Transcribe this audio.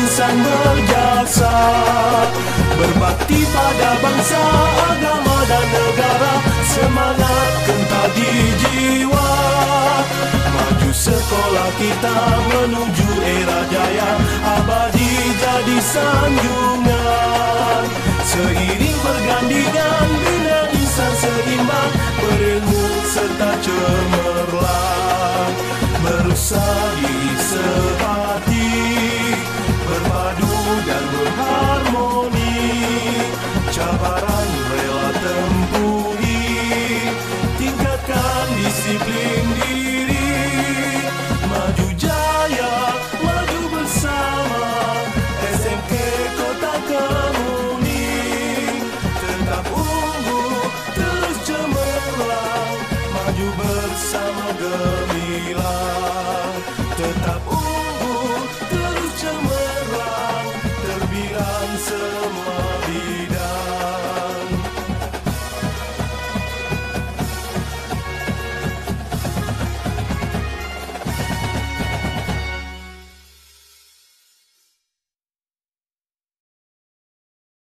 insan berjasa, berbakti pada bangsa, agama dan negara, semangat kental di jiwa. Maju sekolah kita menuju era jaya, abadi jadi sanjungan. Seiring bergandengan bina insan seimbang, berilmu serta cemerlang, berusaha diri sehati, berpadu dan berharmoni. Cabaran rela tempuhi, tingkatkan disiplin diri. Maju jaya, maju bersama, SMK Kota Kemuning. Tetap unggul, terus cemerlang, maju bersama